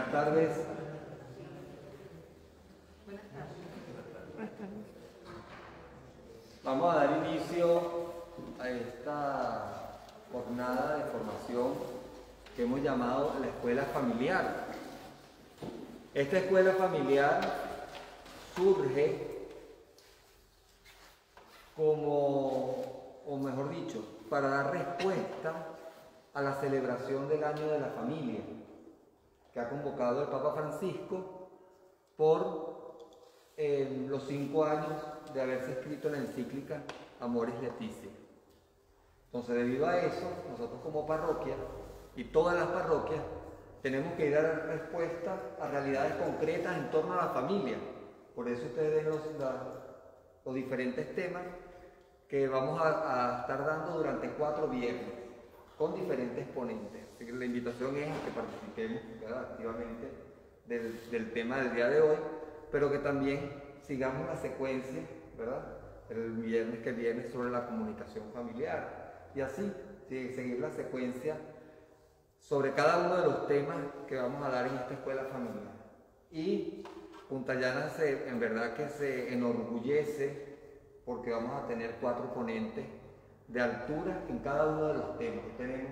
Buenas tardes. Vamos a dar inicio a esta jornada de formación que hemos llamado la escuela familiar. Esta escuela familiar surge como, o mejor dicho, para dar respuesta a la celebración del año de la familia que ha convocado el Papa Francisco por los 5 años de haberse escrito la encíclica Amoris Laetitia. Entonces, debido a eso, nosotros como parroquia y todas las parroquias tenemos que ir a dar respuesta a realidades concretas en torno a la familia. Por eso ustedes ven los diferentes temas que vamos a estar dando durante 4 viernes con diferentes ponentes. Así que la invitación es a que participemos, ¿verdad?, activamente del tema del día de hoy, pero que también sigamos la secuencia, ¿verdad?, el viernes que viene sobre la comunicación familiar, y así seguir la secuencia sobre cada uno de los temas que vamos a dar en esta escuela familiar. Y Punta Llana en verdad que se enorgullece porque vamos a tener 4 ponentes de altura en cada uno de los temas. Tenemos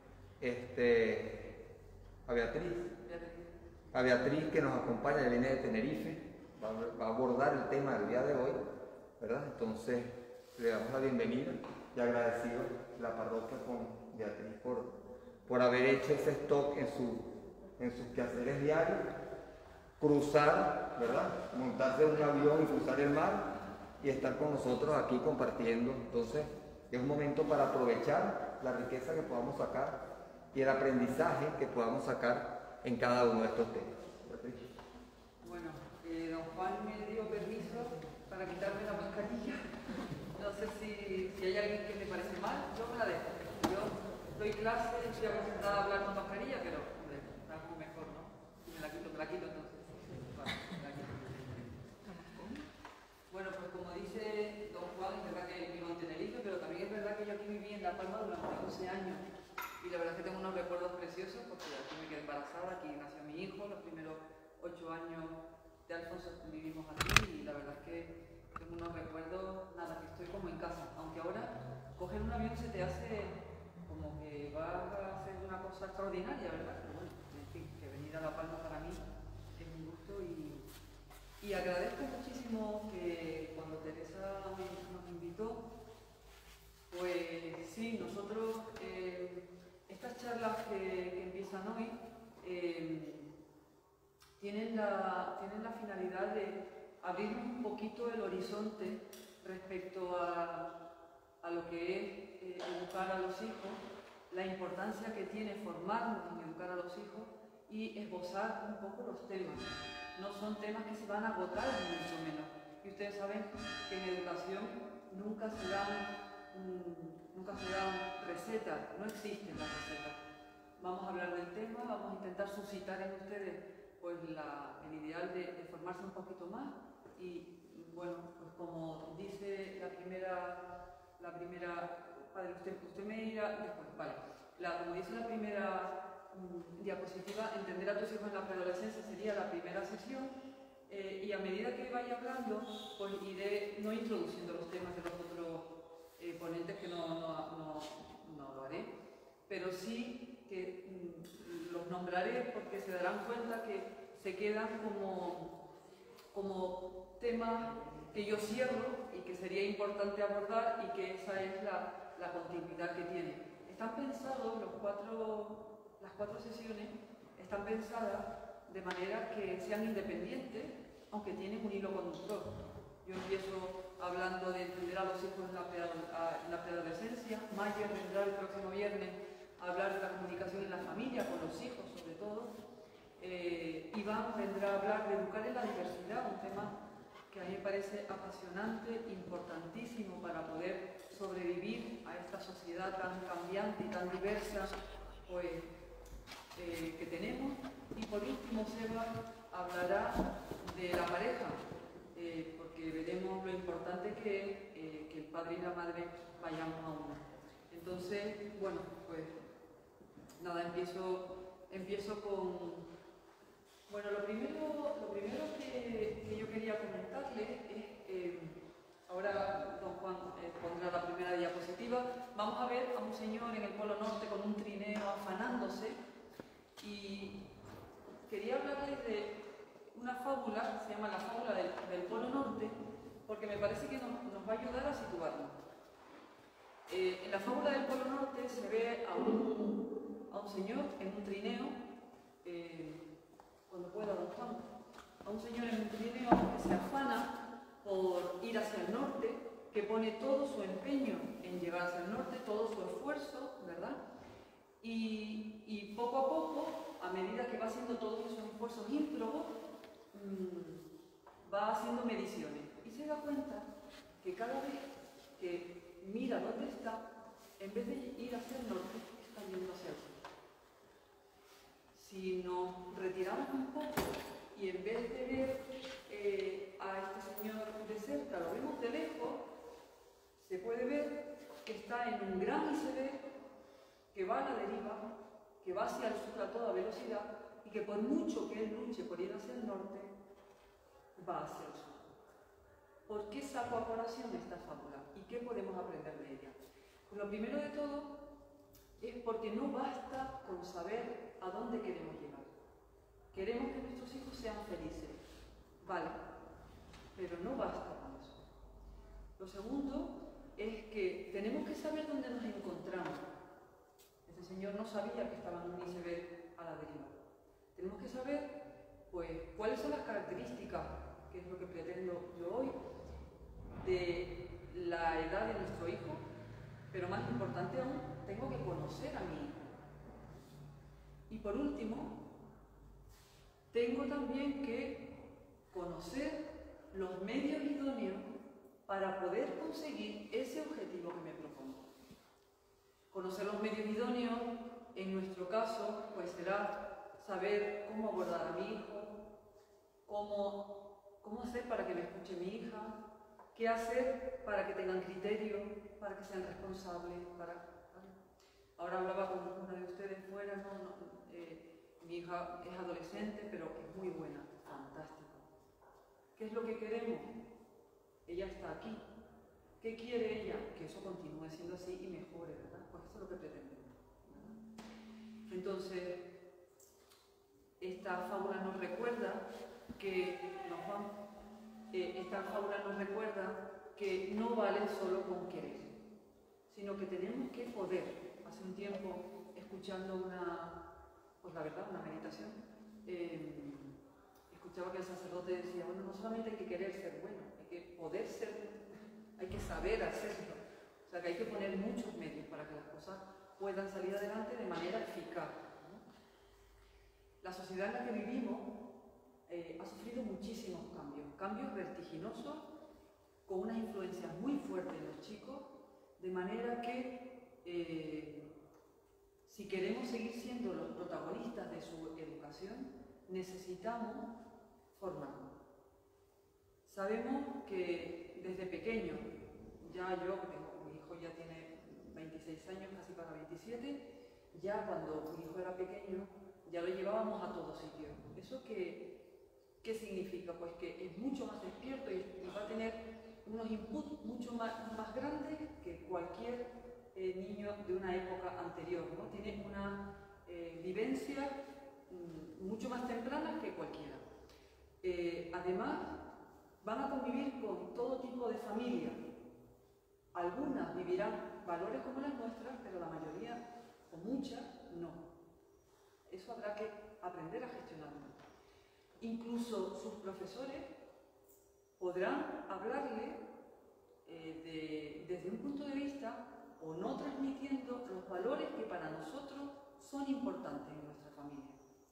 a Beatriz que nos acompaña, que viene de Tenerife, va a abordar el tema del día de hoy, ¿verdad? Entonces le damos la bienvenida y agradecido la parroquia con Beatriz por haber hecho ese stock en sus quehaceres diarios, cruzar, ¿verdad?, montarse en un avión y cruzar el mar y estar con nosotros aquí compartiendo. Entonces es un momento para aprovechar la riqueza que podamos sacar y el aprendizaje que podamos sacar en cada uno de estos temas. Bueno, don Juan me dio permiso para quitarme la mascarilla. No sé si hay alguien que le parece mal, yo me la dejo. Yo doy clase, estoy acostumbrada a hablar con mascarilla, pero hombre, algo mejor, ¿no? Si me la quito entonces. Vale, me la quito. Bueno, pues como dice don Juan, es verdad que vivo en Tenerife, pero también es verdad que yo aquí viví en La Palma durante 11 años. Y la verdad es que tengo unos recuerdos preciosos porque aquí me quedé embarazada, aquí nació mi hijo, los primeros 8 años de Alfonso vivimos aquí y la verdad es que tengo unos recuerdos, nada, que estoy como en casa. Aunque ahora coger un avión se te hace como que va a hacer una cosa extraordinaria, ¿verdad? Pero bueno, en fin, que venir a La Palma para mí es un gusto y agradezco muchísimo que cuando Teresa nos invitó, pues sí, nosotros, estas charlas que empiezan hoy tienen la finalidad de abrir un poquito el horizonte respecto a lo que es educar a los hijos, la importancia que tiene formarnos en educar a los hijos y esbozar un poco los temas. No son temas que se van a agotar ni mucho menos. Y ustedes saben que en educación nunca se dan recetas, no existen las recetas. Vamos a hablar del tema, vamos a intentar suscitar en ustedes pues el ideal de formarse un poquito más y bueno, pues como dice la primera, padre, usted me irá después, vale, como dice la primera diapositiva, entender a tus hijos en la preadolescencia sería la primera sesión. Y a medida que vaya hablando, pues iré no introduciendo los temas de los otros ponentes, que no lo haré, pero sí que los nombraré porque se darán cuenta que se quedan como temas que yo cierro y que sería importante abordar y que esa es la continuidad que tiene. Están pensados las 4 sesiones, están pensadas de manera que sean independientes, aunque tienen un hilo conductor. Yo empiezo hablando de entender a los hijos en la preadolescencia. Mayer vendrá el próximo viernes a hablar de la comunicación en la familia, con los hijos sobre todo. Iván vendrá a hablar de educar en la diversidad, un tema que a mí me parece apasionante, importantísimo para poder sobrevivir a esta sociedad tan cambiante y tan diversa pues, que tenemos. Y por último, Seba hablará de la pareja, porque veremos lo importante que es que el padre y la madre vayamos a uno. Entonces, bueno, pues nada, empiezo Bueno, lo primero que yo quería comentarles es, ahora don Juan pondrá la primera diapositiva, vamos a ver a un señor en el Polo Norte con un trineo afanándose, y quería hablarles de una fábula, se llama la fábula del Polo Norte, porque me parece que nos va a ayudar a situarnos. En la fábula del Polo Norte se ve a un señor en un trineo, cuando pueda don Juan, a un señor en un trineo que se afana por ir hacia el norte, que pone todo su empeño en llegar hacia el norte, todo su esfuerzo, ¿verdad? Y poco a poco, a medida que va haciendo todos esos esfuerzos ímprobos, va haciendo mediciones y se da cuenta que cada vez que mira dónde está, en vez de ir hacia el norte, está yendo hacia el sur. Si nos retiramos un poco y en vez de ver a este señor de cerca, lo vemos de lejos, se puede ver que está en un gran iceberg que va a la deriva, que va hacia el sur a toda velocidad y que por mucho que él luche por ir hacia el norte, va hacia el sur. ¿Por qué saco a colación esta fábula? ¿Y qué podemos aprender de ella? Pues lo primero de todo es porque no basta con saber a dónde queremos llegar. Queremos que nuestros hijos sean felices, vale, pero no basta con eso. Lo segundo es que tenemos que saber dónde nos encontramos. Este señor no sabía que estaba en un iceberg a la deriva. Tenemos que saber, pues, cuáles son las características, que es lo que pretendo yo hoy, de la edad de nuestro hijo, pero más importante aún, tengo que conocer a mi hijo. Y por último, tengo también que conocer los medios idóneos para poder conseguir ese objetivo que me propongo. Conocer los medios idóneos, en nuestro caso, pues será saber cómo abordar a mi hijo, cómo hacer para que me escuche mi hija, qué hacer para que tengan criterio, para que sean responsables, Ahora hablaba con una de ustedes fuera, mi hija es adolescente, pero es muy buena, fantástico. ¿Qué es lo que queremos? Ella está aquí. ¿Qué quiere ella? Que eso continúe siendo así y mejore, ¿verdad? Pues eso es lo que pretendemos, ¿verdad? Entonces, esta fábula nos recuerda que, no vale solo con querer, sino que tenemos que poder. Hace un tiempo, escuchando una meditación, escuchaba que el sacerdote decía, bueno, no solamente hay que querer ser bueno, hay que poder ser, hay que saber hacerlo. O sea, que hay que poner muchos medios para que las cosas puedan salir adelante de manera eficaz, ¿no? La sociedad en la que vivimos ha sufrido muchísimos cambios vertiginosos, con unas influencias muy fuertes en los chicos, de manera que si queremos seguir siendo los protagonistas de su educación, necesitamos formarnos. Sabemos que desde pequeño, mi hijo ya tiene 26 años, casi para 27, ya cuando mi hijo era pequeño, ya lo llevábamos a todos sitios. ¿Eso qué significa? Pues que es mucho más despierto y va a tener unos inputs mucho más grandes que cualquier niño de una época anterior, ¿no? Tiene una vivencia mucho más temprana que cualquiera. Además, van a convivir con todo tipo de familias. Algunas vivirán valores como las nuestras, pero la mayoría, o muchas, no. Eso habrá que aprender a gestionarlo. Incluso sus profesores podrán hablarle desde un punto de vista o no transmitiendo los valores que para nosotros son importantes en nuestra familia.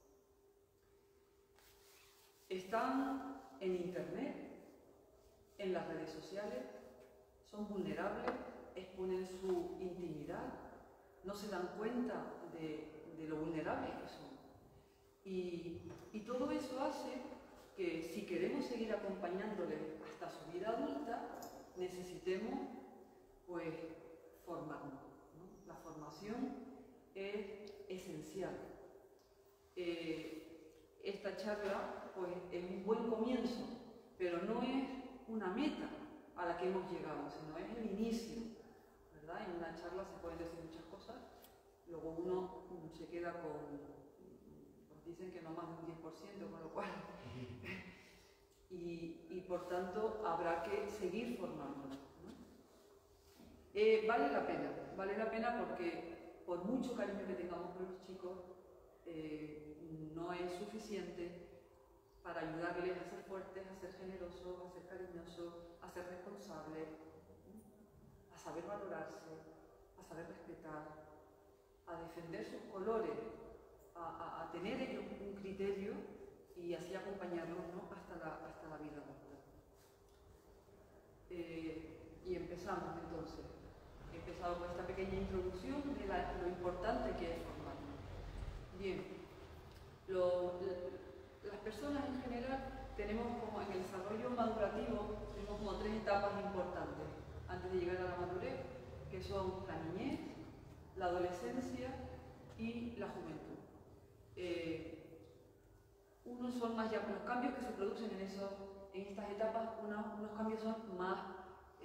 Están en internet, en las redes sociales, son vulnerables, exponen su intimidad, no se dan cuenta de lo vulnerables que son. Y todo eso hace que si queremos seguir acompañándoles hasta su vida adulta, necesitemos, pues, formarnos, ¿no? La formación es esencial. Esta esta charla pues, es un buen comienzo, pero no es una meta a la que hemos llegado, sino es el inicio, ¿verdad? En una charla se pueden decir muchas cosas, luego uno se queda con, pues dicen que no más de un 10%, con lo cual, y por tanto habrá que seguir formándonos, ¿no? Vale la pena porque por mucho cariño que tengamos por los chicos, no es suficiente para ayudarles a ser fuertes, a ser generosos, a ser cariñosos, a ser responsables, a saber valorarse, a saber respetar, a defender sus colores, a tener ellos un criterio y así acompañarlos, ¿no? hasta la vida adulta. Y empezamos entonces. He empezado con esta pequeña introducción de lo importante que es formarnos. Bien, las personas en general tenemos como en el desarrollo madurativo, tenemos como 3 etapas importantes antes de llegar a la madurez, que son la niñez, la adolescencia y la juventud. Unos son más los cambios que se producen en estas etapas, unos cambios son más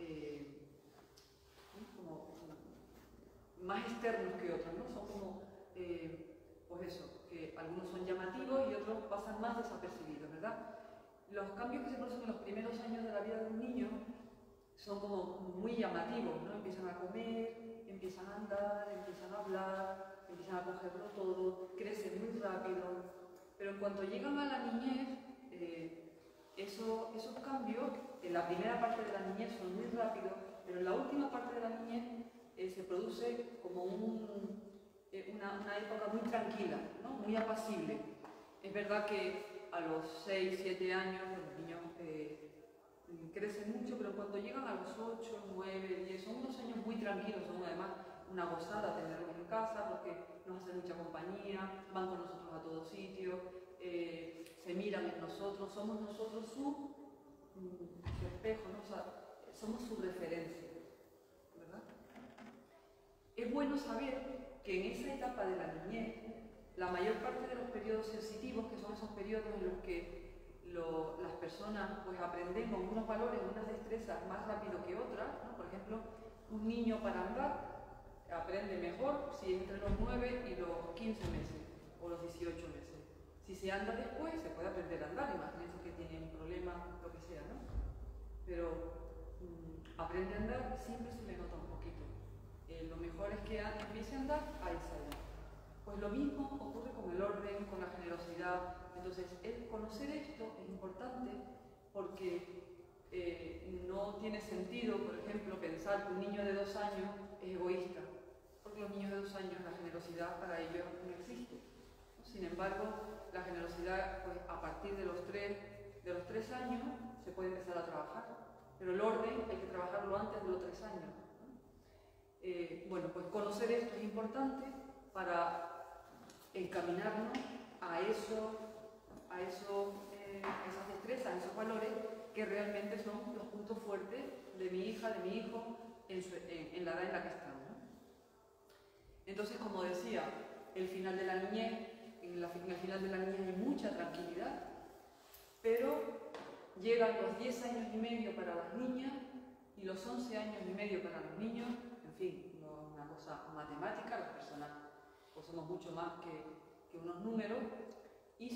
más externos que otros, ¿no? Son como, pues eso, que algunos son llamativos y otros pasan más desapercibidos, ¿verdad? Los cambios que se producen en los primeros años de la vida de un niño son como muy llamativos, ¿no? Empiezan a comer, empiezan a andar, empiezan a hablar, empiezan a cogerlo todo, crecen muy rápido, pero en cuanto llegan a la niñez, esos cambios, en la primera parte de la niñez son muy rápidos, pero en la última parte de la niñez se produce como una época muy tranquila, ¿no? Muy apacible. Es verdad que a los 6, 7 años los niños crecen mucho, pero cuando llegan a los 8, 9, 10, son unos años muy tranquilos, son además una gozada tenerlos en casa porque nos hacen mucha compañía, van con nosotros a todos sitios, se miran en nosotros, somos nosotros su espejo, ¿no? O sea, somos su referencia, ¿verdad? Es bueno saber que en esa etapa de la niñez, la mayor parte de los periodos sensitivos, que son esos periodos en los que las personas pues, aprendemos unos valores, unas destrezas más rápido que otras, ¿no? Por ejemplo, un niño para andar aprende mejor si es entre los 9 y los 15 meses o los 18 meses. Si se anda después, se puede aprender a andar, imagínense que tiene un problema, lo que sea, ¿no? Pero aprende a andar, siempre se le nota un poquito. Lo mejor es que empiece a andar a esa edad. Pues lo mismo ocurre con el orden, con la generosidad. Entonces, conocer esto es importante porque no tiene sentido, por ejemplo, pensar que un niño de 2 años es egoísta, porque los niños de 2 años la generosidad para ellos no existe. Sin embargo, la generosidad, pues, a partir de los 3 años se puede empezar a trabajar, pero el orden hay que trabajarlo antes de los 3 años. Bueno, pues conocer esto es importante para encaminarnos a esas destrezas, a esos valores que realmente son los puntos fuertes de mi hija, de mi hijo, en la edad en la que están, ¿no? Entonces, como decía, el final de la niñez, en el final de la niñez hay mucha tranquilidad, pero llegan los 10 años y medio para las niñas y los 11 años y medio para los niños. En fin, no es una cosa matemática, las personas pues somos mucho más que unos números, y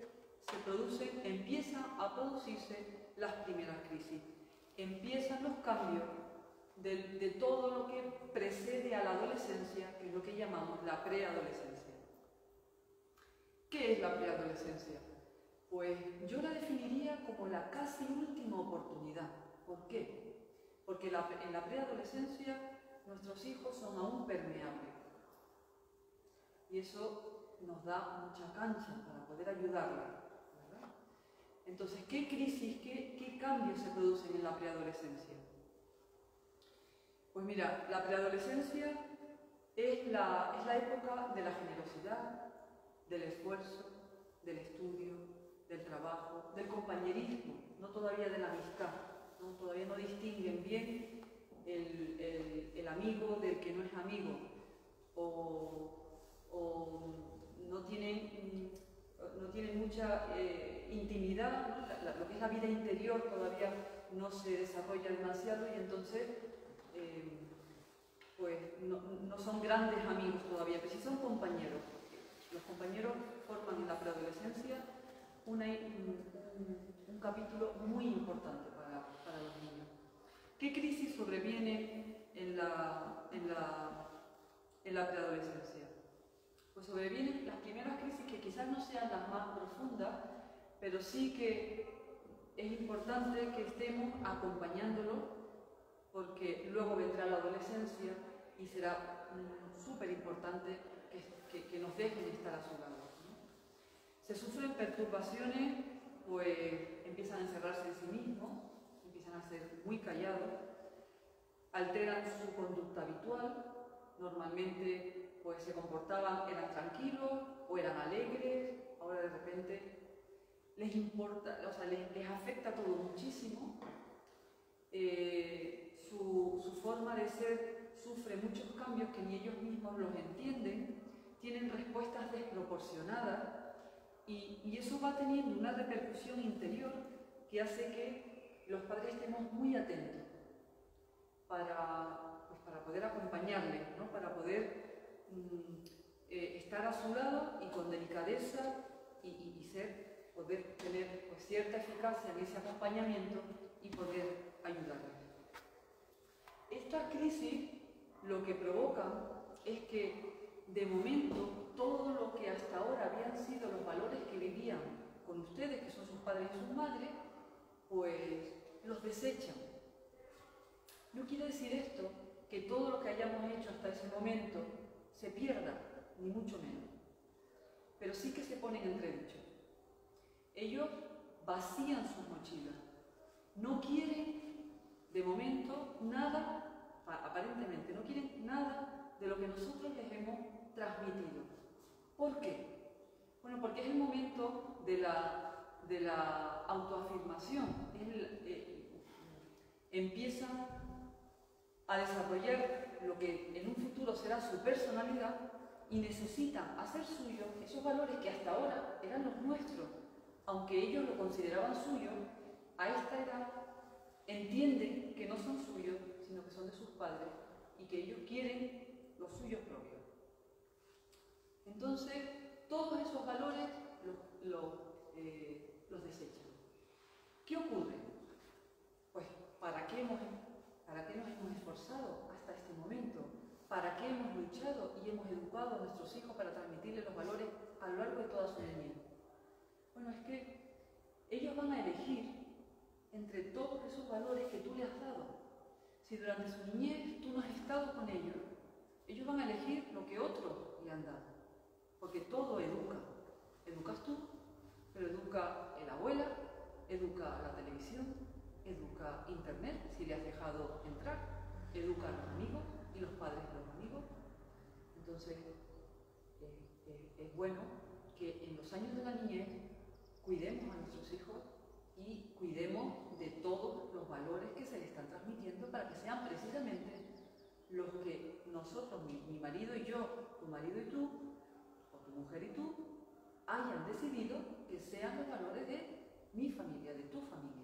empiezan a producirse las primeras crisis. Empiezan los cambios de todo lo que precede a la adolescencia, que es lo que llamamos la preadolescencia. ¿Qué es la preadolescencia? Pues yo la definiría como la casi última oportunidad. ¿Por qué? Porque en la preadolescencia nuestros hijos son aún permeables. Y eso nos da mucha cancha para poder ayudarles, ¿verdad? Entonces, ¿qué crisis, qué cambios se producen en la preadolescencia? Pues mira, la preadolescencia es la época de la generosidad, del esfuerzo, del estudio, del trabajo, del compañerismo, no todavía de la amistad, ¿no? Todavía no distinguen bien el amigo del que no es amigo, o no tienen tienen mucha intimidad, ¿no? Lo que es la vida interior todavía no se desarrolla demasiado y entonces pues no son grandes amigos todavía, pero sí son compañeros. Los compañeros forman en la preadolescencia un capítulo muy importante para los niños. ¿Qué crisis sobreviene en la preadolescencia? Pues sobrevienen las primeras crisis que quizás no sean las más profundas, pero sí que es importante que estemos acompañándolo porque luego vendrá la adolescencia y será súper importante que nos dejen estar a su lado, ¿no? Se sufren perturbaciones, pues empiezan a encerrarse en sí mismos, empiezan a ser muy callados, alteran su conducta habitual, normalmente pues se comportaban, eran tranquilos o eran alegres, ahora de repente les importa, o sea, les afecta todo muchísimo. Su forma de ser sufre muchos cambios que ni ellos mismos los entienden, tienen respuestas desproporcionadas y eso va teniendo una repercusión interior que hace que los padres estemos muy atentos para poder acompañarles, ¿no? Para poder estar a su lado y con delicadeza y poder tener pues, cierta eficacia en ese acompañamiento y poder ayudarles. Estas crisis lo que provocan es que de momento todo lo que hasta ahora habían sido los valores que vivían con ustedes, que son sus padres y sus madres, pues los desechan. No quiere decir esto que todo lo que hayamos hecho hasta ese momento se pierda, ni mucho menos. Pero sí que se ponen en entredicho. Ellos vacían sus mochilas. No quieren, de momento, nada, aparentemente, no quieren nada de lo que nosotros les hemos transmitido. ¿Por qué? Bueno, porque es el momento de la autoafirmación. Empiezan a desarrollar lo que en un futuro será su personalidad y necesitan hacer suyo esos valores que hasta ahora eran los nuestros, aunque ellos lo consideraban suyo, a esta edad entienden que no son suyos, sino que son de sus padres y que ellos quieren los suyos propios. Entonces, todos esos valores los desechan. ¿Qué ocurre? Pues, ¿para qué nos hemos esforzado hasta este momento? ¿Para qué hemos luchado y hemos educado a nuestros hijos para transmitirles los valores a lo largo de toda su niñez? Bueno, es que ellos van a elegir entre todos esos valores que tú le has dado. Si durante su niñez tú no has estado con ellos, ellos van a elegir lo que otros le han dado. Porque todo educa. Educas tú, pero educa la abuela, educa la televisión, educa internet, si le has dejado entrar, educa a los amigos y los padres de los amigos. Entonces, es bueno que en los años de la niñez cuidemos a nuestros hijos y cuidemos de todos los valores que se les están transmitiendo para que sean precisamente los que nosotros, mi marido y yo, tu marido y tú, o tu mujer y tú, hayan decidido que sean los valores de mi familia, de tu familia.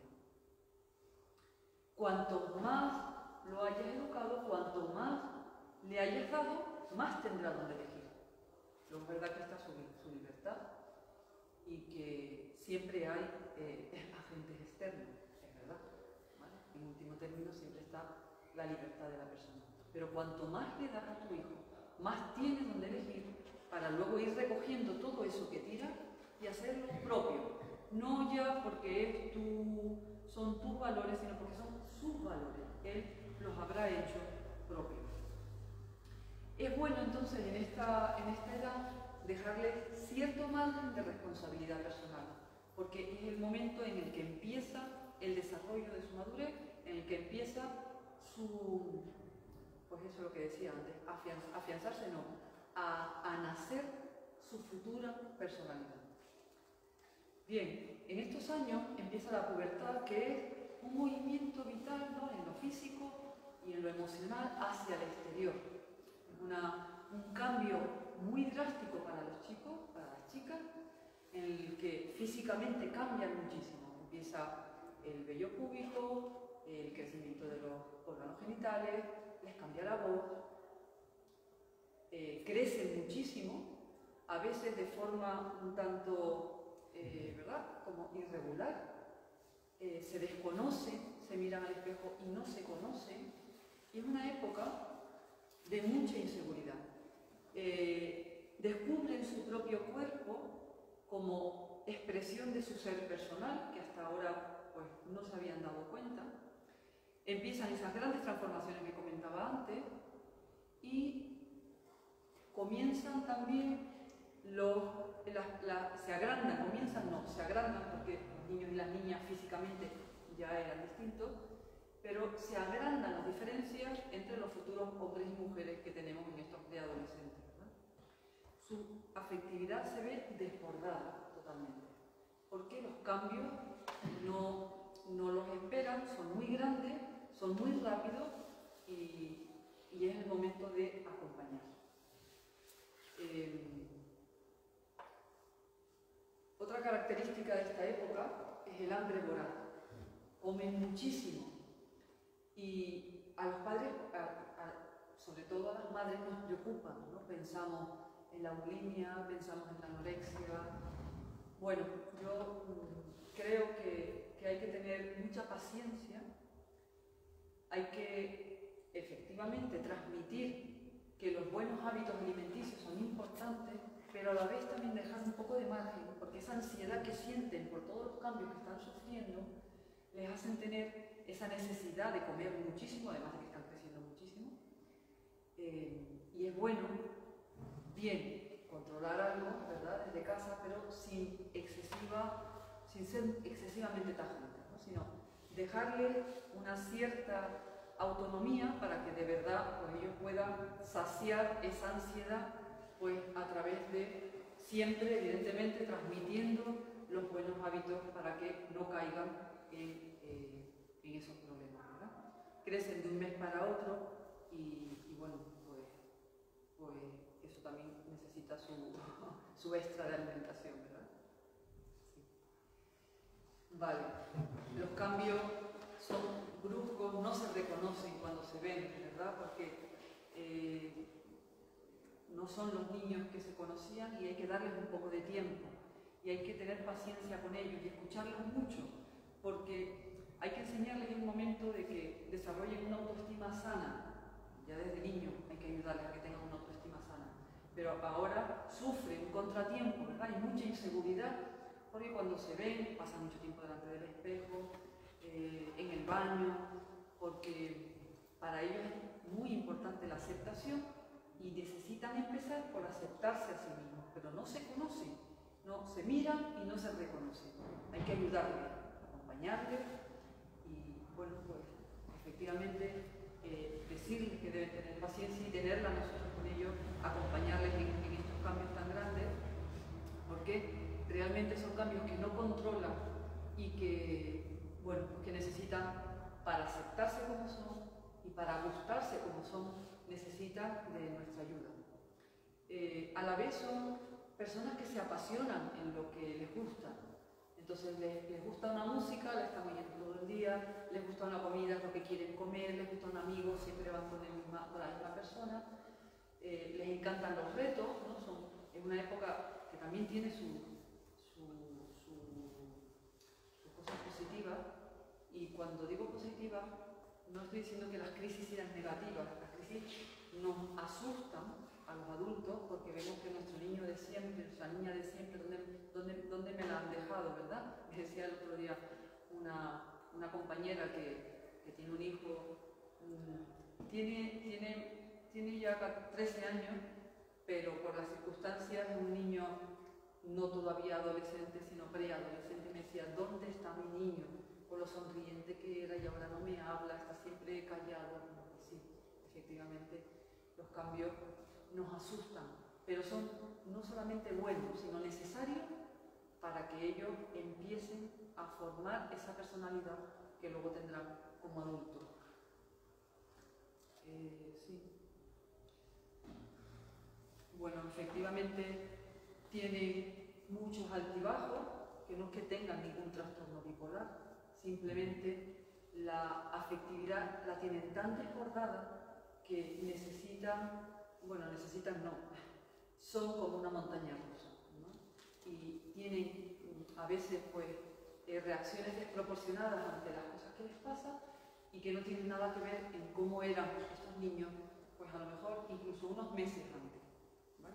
Cuanto más lo hayas educado, cuanto más le hayas dado, más tendrá donde elegir. Pero es verdad que está su libertad y que siempre hay agentes externos, es verdad, ¿vale? En último término siempre está la libertad de la persona. Pero cuanto más le das a tu hijo, más tienes donde elegir para luego ir recogiendo todo eso que tira y hacerlo propio. No ya porque son tus valores, sino porque son sus valores. Él los habrá hecho propios. Es bueno entonces en esta edad dejarle cierto margen de responsabilidad personal, porque es el momento en el que empieza el desarrollo de su madurez, en el que empieza pues eso es lo que decía antes, afianzarse no, a nacer su futura personalidad. Bien, en estos años empieza la pubertad, que es un movimiento vital, ¿no?, en lo físico y en lo emocional hacia el exterior. Es un cambio muy drástico para los chicos, para las chicas, en el que físicamente cambian muchísimo. Empieza el vello púbico, el crecimiento de los órganos genitales, les cambia la voz, crecen muchísimo, a veces de forma un tanto, ¿verdad?, como irregular, se desconocen, se miran al espejo y no se conocen, y es una época de mucha inseguridad. Descubren su propio cuerpo como expresión de su ser personal, que hasta ahora pues, no se habían dado cuenta. Empiezan esas grandes transformaciones que comentaba antes y comienzan también se agrandan, se agrandan porque los niños y las niñas físicamente ya eran distintos, pero se agrandan las diferencias entre los futuros hombres y mujeres que tenemos en estos preadolescentes, ¿verdad? Su afectividad se ve desbordada totalmente, porque los cambios no los esperan, son muy grandes, son muy rápidos y es el momento de acompañar. Otra característica de esta época es el hambre voraz. Comen muchísimo y a los padres, sobre todo a las madres, nos preocupan, ¿no? Pensamos en la bulimia, pensamos en la anorexia. Bueno, yo creo que hay que tener mucha paciencia, hay que efectivamente transmitir que los buenos hábitos alimenticios son importantes, pero a la vez también dejar un poco de margen, porque esa ansiedad que sienten por todos los cambios que están sufriendo les hacen tener esa necesidad de comer muchísimo, además de que están creciendo muchísimo, y es bueno, bien, controlar algo, ¿verdad?, desde casa, pero sin ser excesivamente tajante, ¿no?, sino dejarle una cierta autonomía para que de verdad pues, ellos puedan saciar esa ansiedad pues, a través de siempre, evidentemente, transmitiendo los buenos hábitos para que no caigan en esos problemas, ¿verdad? Crecen de un mes para otro y bueno, pues eso también necesita su extra de alimentación, ¿verdad? Sí. Vale, los cambios son bruscos, no se reconocen cuando se ven, ¿verdad? Porque no son los niños que se conocían y hay que darles un poco de tiempo y hay que tener paciencia con ellos y escucharlos mucho, porque hay que enseñarles en un momento de que desarrollen una autoestima sana. Ya desde niños hay que ayudarles a que tengan una autoestima sana, pero ahora sufren un contratiempo, ¿verdad? Hay mucha inseguridad porque cuando se ven pasan mucho tiempo delante del espejo, en el baño, porque para ellos es muy importante la aceptación y necesitan empezar por aceptarse a sí mismos, pero no se conocen, no se miran y no se reconocen. Hay que ayudarles, acompañarles y, bueno, pues efectivamente decirles que deben tener paciencia y tenerla nosotros con ellos, acompañarles en estos cambios tan grandes, porque realmente son cambios que no controlan y que, bueno, pues que necesitan, para aceptarse como son y para gustarse como son, necesitan de nuestra ayuda. A la vez son personas que se apasionan en lo que les gusta. Entonces les gusta una música, la están oyendo todo el día, les gusta una comida, es lo que quieren comer, les gusta un amigo, siempre van con la misma persona, les encantan los retos, ¿no? Es una época que también tiene sus cosas positivas, y cuando digo positivas, no estoy diciendo que las crisis sean negativas, las crisis nos asustan a los adultos porque vemos que nuestro niño de siempre, nuestra niña de siempre, ¿dónde me la han dejado, verdad? Me decía el otro día una compañera que tiene un hijo, tiene ya 13 años, pero por las circunstancias es un niño no todavía adolescente, sino preadolescente. Me decía, ¿dónde está mi niño? Con lo sonriente que era y ahora no me habla, está siempre callado. Sí, efectivamente, los cambios nos asustan, pero son no solamente buenos, sino necesarios para que ellos empiecen a formar esa personalidad que luego tendrán como adultos. Sí. Bueno, efectivamente tienen muchos altibajos, que no es que tengan ningún trastorno bipolar, simplemente la afectividad la tienen tan desbordada que necesitan, bueno, necesitan no, son como una montaña rusa, ¿no? Y tienen a veces pues reacciones desproporcionadas ante las cosas que les pasan y que no tienen nada que ver en cómo eran estos niños, pues a lo mejor incluso unos meses antes, ¿vale?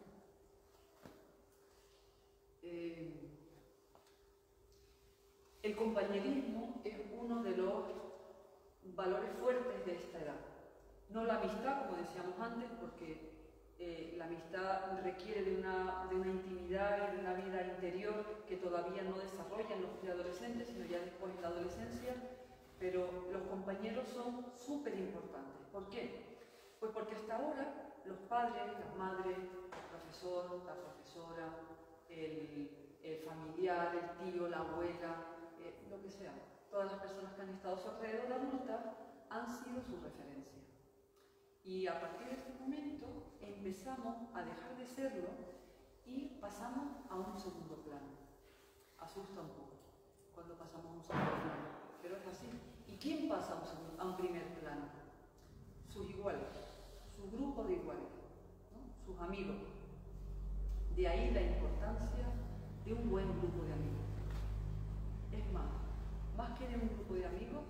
El compañerismo es uno de los valores fuertes de esta edad. No la amistad, como decíamos antes, porque la amistad requiere de una intimidad y de una vida interior que todavía no desarrollan los preadolescentes, sino ya después en la adolescencia, pero los compañeros son súper importantes. ¿Por qué? Pues porque hasta ahora los padres, las madres, el profesor, la profesora, el familiar, el tío, la abuela, lo que sea, todas las personas que han estado a su alrededor adulta han sido su referencia. Y a partir de este momento empezamos a dejar de serlo y pasamos a un segundo plano. Asusta un poco cuando pasamos a un segundo plano, pero es así. ¿Y quién pasa a un primer plano? Sus iguales, su grupo de iguales, ¿no? Sus amigos. De ahí la importancia de un buen grupo de amigos. Es más que de un grupo de amigos,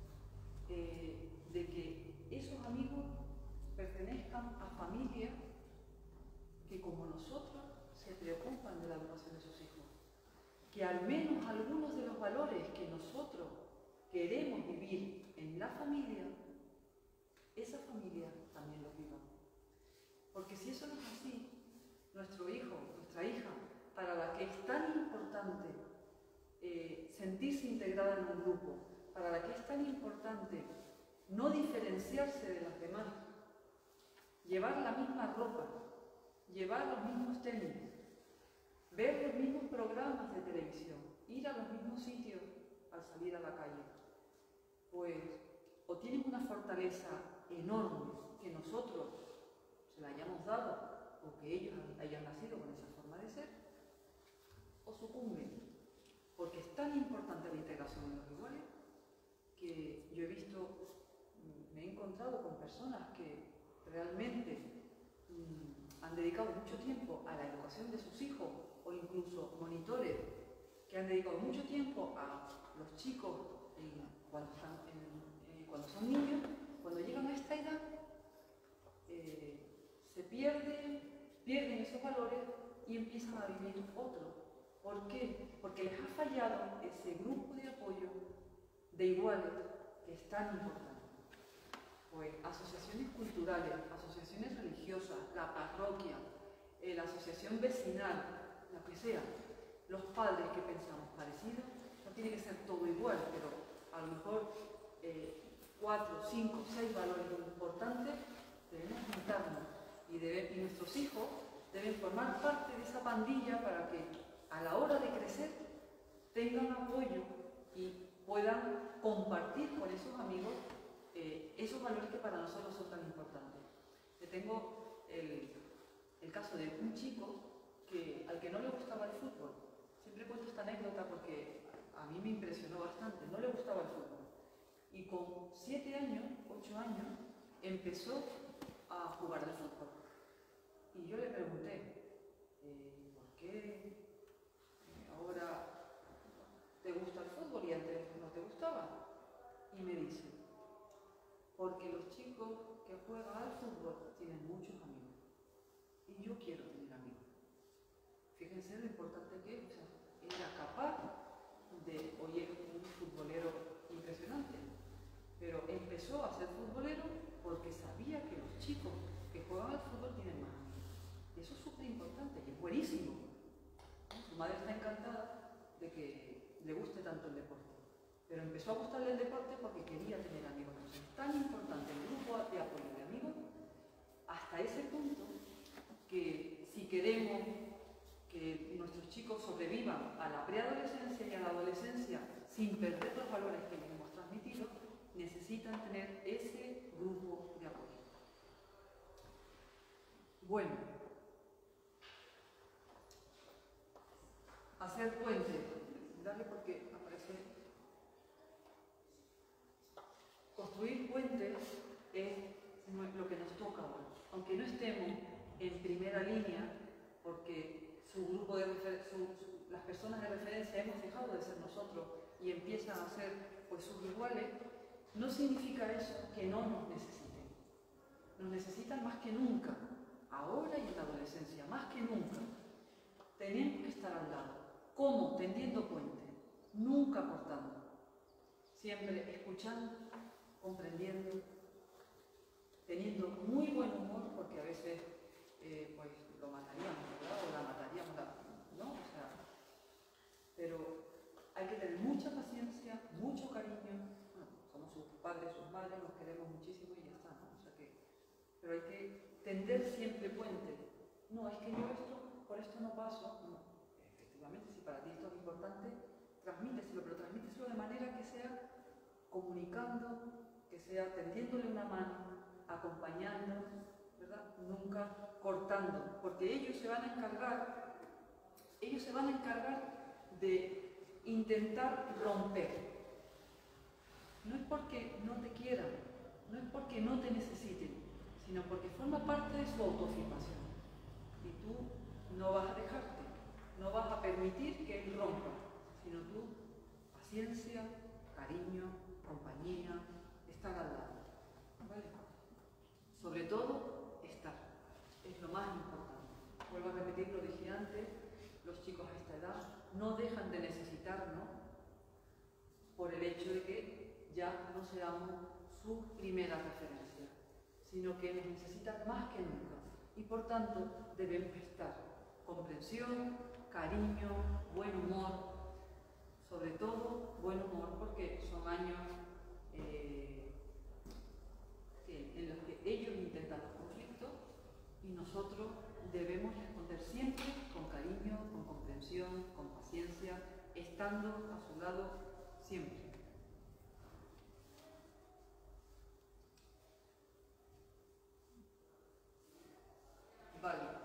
de que esos amigos pertenezcan a familias que, como nosotros, se preocupan de la educación de sus hijos. Que al menos algunos de los valores que nosotros queremos vivir en la familia, esa familia también los viva. Porque si eso no es así, nuestro hijo, nuestra hija, para la que es tan importante sentirse integrada en un grupo, para la que es tan importante no diferenciarse de las demás, llevar la misma ropa, llevar los mismos tenis, ver los mismos programas de televisión, ir a los mismos sitios al salir a la calle, pues o tienen una fortaleza enorme que nosotros se la hayamos dado o que ellos hayan nacido con esa forma de ser, o sucumben, porque es tan importante la integración en los iguales que yo he visto, me he encontrado con personas que realmente han dedicado mucho tiempo a la educación de sus hijos, o incluso monitores que han dedicado mucho tiempo a los chicos cuando son niños, cuando llegan a esta edad se pierden esos valores y empiezan a vivir otro. ¿Por qué? Porque les ha fallado ese grupo de apoyo de iguales que es tan importante. Pues asociaciones culturales, asociaciones religiosas, la parroquia, la asociación vecinal, la que sea, los padres que pensamos parecidos, no tiene que ser todo igual, pero a lo mejor 4, 5, 6 valores importantes debemos juntarnos y nuestros hijos deben formar parte de esa pandilla para que a la hora de crecer tengan apoyo y puedan compartir con esos amigos esos valores que para nosotros son tan importantes. Yo tengo el caso de un chico al que no le gustaba el fútbol. Siempre cuento esta anécdota porque a mí me impresionó bastante. No le gustaba el fútbol. Y con 7 años, 8 años, empezó a jugar al fútbol. Y yo le pregunté, ¿por qué ahora te gusta el fútbol y antes no te gustaba? Y me dice, porque los chicos que juegan al fútbol tienen muchos amigos. Y yo quiero tener amigos. Fíjense lo importante que es. O sea, era capaz de, hoy es un futbolero impresionante, pero empezó a ser futbolero porque sabía que los chicos que juegan al fútbol tienen más amigos. Y eso es súper importante y es buenísimo. Su madre está encantada de que le guste tanto el deporte. Pero empezó a gustarle el deporte porque quería tener amigos. Entonces, es tan importante el grupo de apoyo de amigos, hasta ese punto, que si queremos que nuestros chicos sobrevivan a la preadolescencia y a la adolescencia sin perder los valores que les hemos transmitido, necesitan tener ese grupo de apoyo. Bueno, hacer puentes. Dale porque aparece. Construir puentes es lo que nos toca ahora. Aunque no estemos en primera línea, porque su grupo de las personas de referencia hemos dejado de ser nosotros y empiezan a ser pues sus iguales, no significa eso que no nos necesiten. Nos necesitan más que nunca, ahora y en la adolescencia, más que nunca. Tenemos que estar al lado. ¿Cómo? Tendiendo puentes, nunca cortando. Siempre escuchando, comprendiendo, teniendo muy buen humor, porque a veces pues lo mataríamos, ¿verdad? O la mataríamos, ¿no? O sea, pero hay que tener mucha paciencia, mucho cariño. Bueno, somos sus padres, sus madres, los queremos muchísimo y ya está, ¿no? O sea que, pero hay que tender siempre puente. No, es que yo por esto no paso. No, efectivamente, si para ti esto es importante, transmíteselo, pero transmíteselo de manera que sea comunicando, que sea tendiéndole una mano, acompañando, ¿verdad? Nunca cortando, porque ellos se van a encargar de intentar romper. No es porque no te quieran, no es porque no te necesiten, sino porque forma parte de su autoafirmación. Y tú no vas a dejarte, no vas a permitir que él rompa, sino tú, paciencia, cariño, compañía, estar al lado. ¿Vale? Sobre todo, estar. Es lo más importante. Vuelvo a repetir, lo dije antes, los chicos a esta edad no dejan de necesitarnos por el hecho de que ya no seamos su primera referencia, sino que nos necesitan más que nunca. Y por tanto, debemos estar. Comprensión, cariño, buen humor, sobre todo buen humor, porque son años en los que ellos intentan los conflictos y nosotros debemos responder siempre con cariño, con comprensión, con paciencia, estando a su lado siempre. Vale.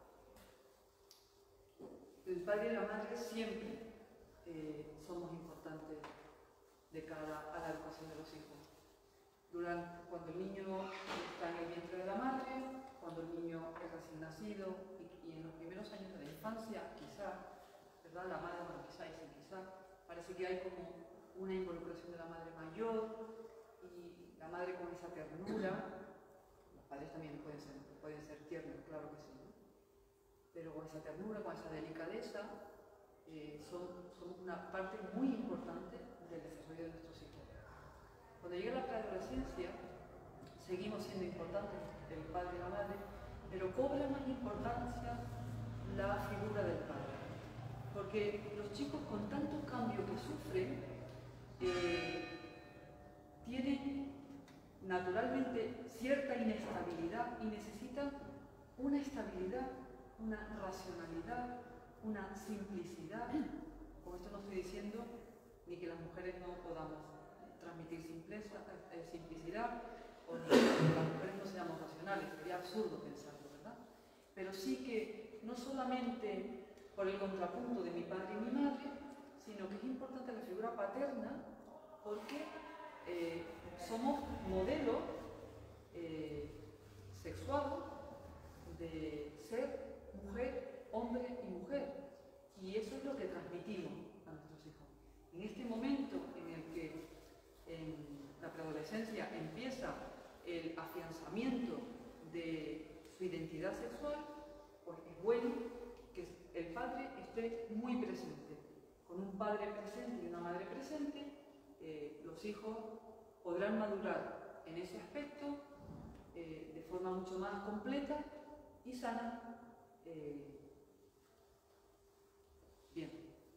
El padre y la madre siempre somos importantes de cara a la educación de los hijos. Cuando el niño está en el vientre de la madre, cuando el niño es recién nacido y en los primeros años de la infancia, quizá, ¿verdad? La madre, bueno, quizá y sin quizá, parece que hay como una involucración de la madre mayor y la madre con esa ternura. Los padres también pueden ser tiernos, claro que sí, ¿no? Pero con esa ternura, con esa delicadeza, son una parte muy importante del desarrollo de nuestros hijos. Cuando llega la preadolescencia, seguimos siendo importantes el padre y la madre, pero cobra más importancia la figura del padre. Porque los chicos con tanto cambio que sufren, tienen naturalmente cierta inestabilidad y necesitan una estabilidad, una racionalidad, una simplicidad. Con esto no estoy diciendo ni que las mujeres no podamos transmitir simplicidad o ni que las mujeres no seamos racionales, sería absurdo pensarlo, ¿verdad? Pero sí que no solamente por el contrapunto de mi padre y mi madre, sino que es importante la figura paterna porque somos modelos sexuados de ser mujer, hombre y mujer. Y eso es lo que transmitimos a nuestros hijos. En este momento en el que en la preadolescencia empieza el afianzamiento de su identidad sexual, pues es bueno que el padre esté muy presente. Con un padre presente y una madre presente, los hijos podrán madurar en ese aspecto de forma mucho más completa y sana. Bien.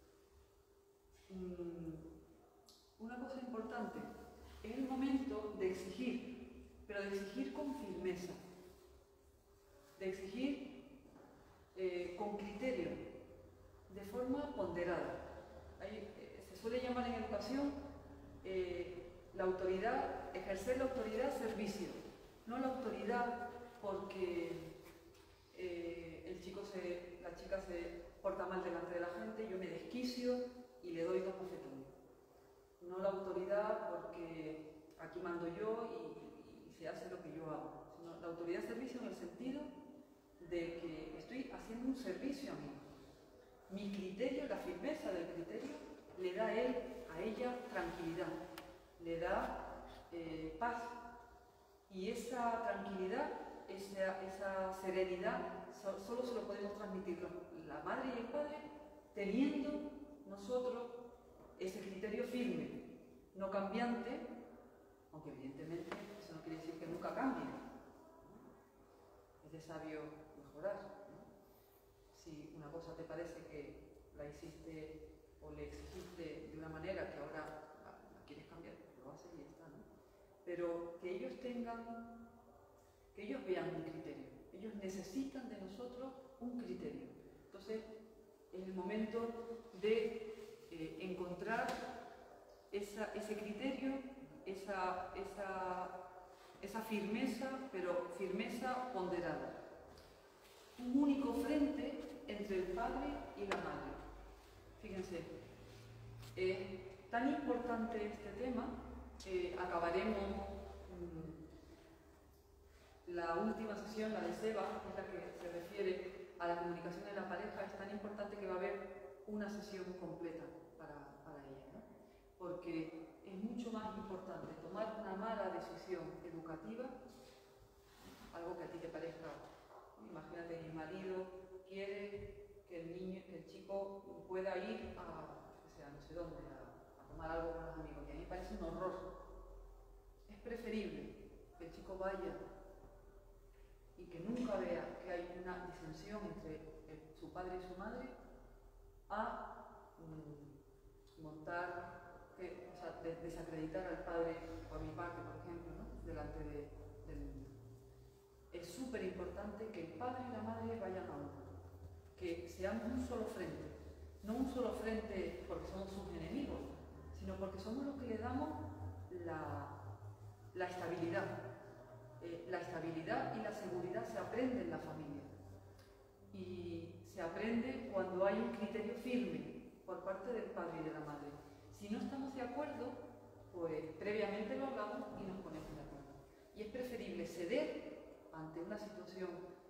Una cosa importante, es el momento de exigir, pero de exigir con firmeza, de exigir con criterio, de forma ponderada. Se suele llamar en educación la autoridad, ejercer la autoridad servicio, no la autoridad porque la chica se porta mal delante de la gente, yo me desquicio y le doy 2 bofetones. No la autoridad porque aquí mando yo y se hace lo que yo hago, sino la autoridad de servicio en el sentido de que estoy haciendo un servicio a mí. Mi criterio, la firmeza del criterio, le da a él, a ella, tranquilidad, le da paz. Y esa tranquilidad, esa serenidad, solo se lo podemos transmitir la madre y el padre, teniendo nosotros ese criterio firme, no cambiante, aunque evidentemente eso no quiere decir que nunca cambie. Es de sabio mejorar, ¿no? Si una cosa te parece que la hiciste o le exigiste de una manera que ahora la quieres cambiar, lo haces y ya está, ¿no? Pero que ellos vean un criterio. Ellos necesitan de nosotros un criterio. Entonces, es el momento de encontrar ese criterio, esa firmeza, pero firmeza ponderada. Un único frente entre el padre y la madre. Fíjense, tan importante este tema, acabaremos la última sesión, la de Seba, que es la que se refiere a la comunicación en la pareja. Es tan importante que va a haber una sesión completa para ella, ¿no? Porque es mucho más importante tomar una mala decisión educativa, algo que a ti te parezca. Imagínate, mi marido quiere que el chico pueda ir a no sé dónde, a tomar algo con los amigos, y a mí me parece un horror. Es preferible que el chico vaya y que nunca vea que hay una disensión entre su padre y su madre, a desacreditar al padre, por mi parte, por ejemplo, ¿no? Delante del niño. Es súper importante que el padre y la madre vayan a uno, que seamos un solo frente, no un solo frente porque somos sus enemigos, sino porque somos los que le damos la estabilidad. La estabilidad y la seguridad se aprende en la familia, y se aprende cuando hay un criterio firme por parte del padre y de la madre. Si no estamos de acuerdo, pues previamente lo hablamos y nos ponemos de acuerdo. Y es preferible ceder ante una situación,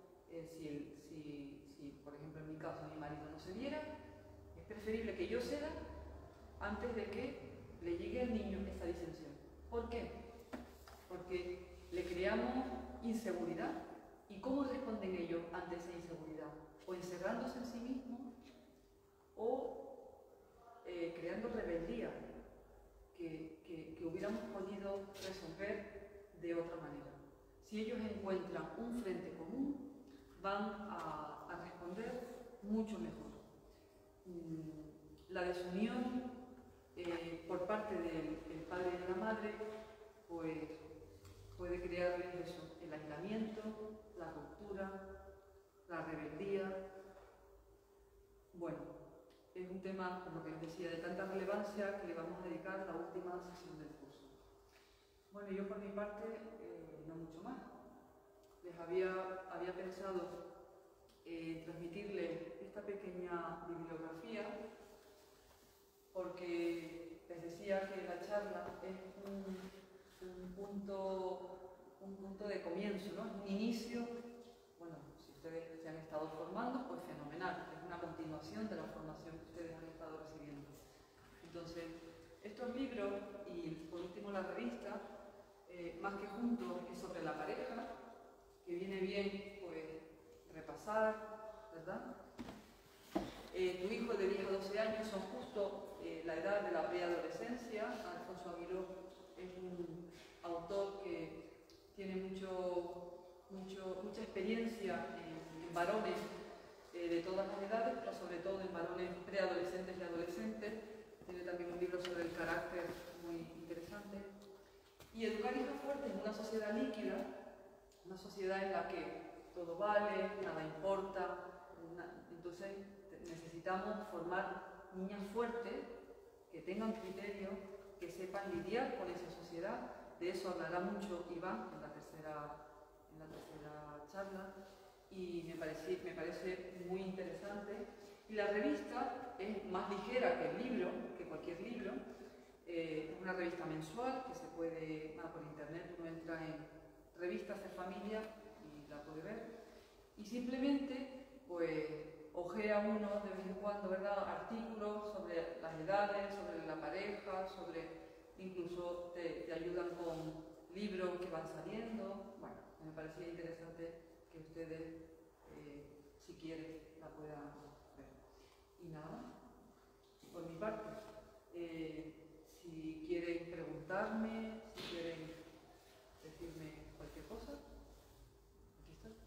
si por ejemplo en mi caso mi marido no cediera, es preferible que yo ceda antes de que le llegue al niño esa disensión. ¿Por qué? Porque le creamos inseguridad. ¿Y cómo responden ellos ante esa inseguridad? O encerrándose en sí mismos, o creando rebeldía que hubiéramos podido resolver de otra manera. Si ellos encuentran un frente común, van a responder mucho mejor. La desunión por parte del padre y de la madre, pues puede crearles eso, el aislamiento, la ruptura, la rebeldía. Bueno, es un tema, como que les decía, de tanta relevancia que le vamos a dedicar la última sesión del curso. Bueno, yo por mi parte, no mucho más. Les había pensado transmitirles esta pequeña bibliografía, porque les decía que la charla es un punto de comienzo, ¿no? Un inicio. Bueno, si ustedes se han estado formando, pues fenomenal, es una continuación de la formación que ustedes han estado recibiendo. Entonces, estos libros, y por último la revista, Más que Juntos, es sobre la pareja, que viene bien, pues, repasar, ¿verdad? Tu hijo de 10 a 12 años son justo la edad de la preadolescencia. Alfonso Aguiló es un autor que tiene mucha experiencia en varones de todas las edades, pero sobre todo en varones preadolescentes y adolescentes. Tiene también un libro sobre el carácter muy interesante. Y Educar hijos fuertes en una sociedad líquida, una sociedad en la que todo vale, nada importa. Entonces necesitamos formar niñas fuertes que tengan criterio, que sepan lidiar con esa sociedad. De eso hablará mucho Iván en la tercera charla, y me parece muy interesante. Y la revista es más ligera que el libro, que cualquier libro. Es una revista mensual que se puede, bueno, por internet uno entra en revistas de familia y la puede ver. Y simplemente, pues, ojea uno de vez en cuando, ¿verdad?, artículos sobre las edades, sobre la pareja, incluso te ayudan con libros que van saliendo. Bueno, me parecía interesante que ustedes, si quieren, la puedan ver. Y nada, por mi parte, si quieren preguntarme, si quieren decirme cualquier cosa, aquí estoy.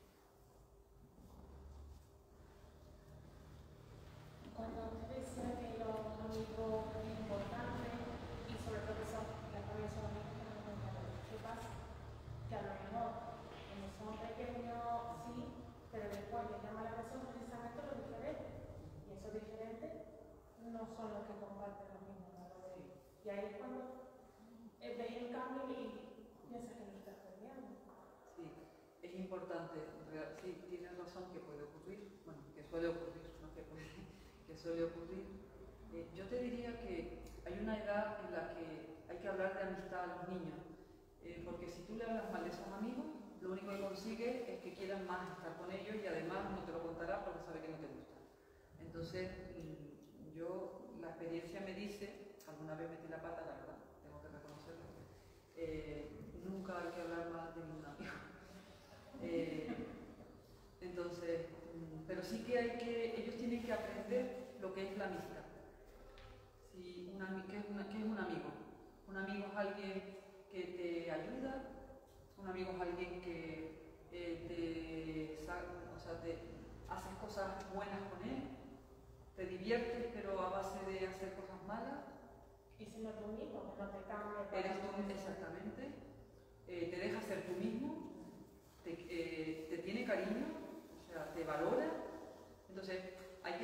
Cuando usted decía que los amigos es importante y sobre todo que son las familias son amigos que no encuentran, ¿qué pasa? Que a lo mejor cuando son pequeños sí, pero después les llama la atención precisamente lo diferente. Y esos diferentes no son los que comparten los mismos valores. Y ahí es cuando veis el cambio y piensas que lo estás perdiendo. Sí, es importante, sí, tienes razón que puede ocurrir, bueno, que suele ocurrir, no que puede, que suele ocurrir. Yo te diría que hay una edad en la que hay que hablar de amistad a los niños, porque si tú le hablas mal de esos amigos, lo único que consigue es que quieran más estar con ellos y además no te lo contará porque sabe que no te gusta. Entonces, la experiencia me dice, alguna vez metí la pata, la verdad, tengo que reconocerlo, nunca hay que hablar mal de ningún amigo. Entonces, pero sí que ellos tienen que aprender lo que es la amistad. Si ¿qué es un amigo? Un amigo es alguien que te ayuda, un amigo es alguien que te haces cosas buenas con él, te diviertes pero a base de hacer cosas malas. Y si no tú mismo, que no te cambie. Eres tú, exactamente, te deja ser tú mismo, te tiene cariño, o sea, te valora. Entonces hay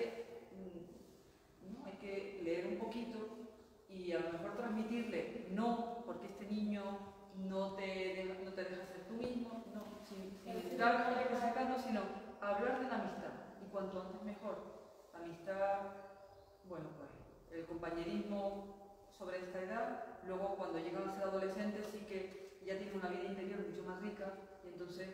que leer un poquito y a lo mejor transmitirle, no, porque este niño no te deja ser tú mismo, no, sin estar especificando, sino hablar de la amistad. Y cuanto antes mejor. La amistad, bueno, pues el compañerismo sobre esta edad, luego cuando llegan a ser adolescentes sí que ya tienen una vida interior mucho más rica y entonces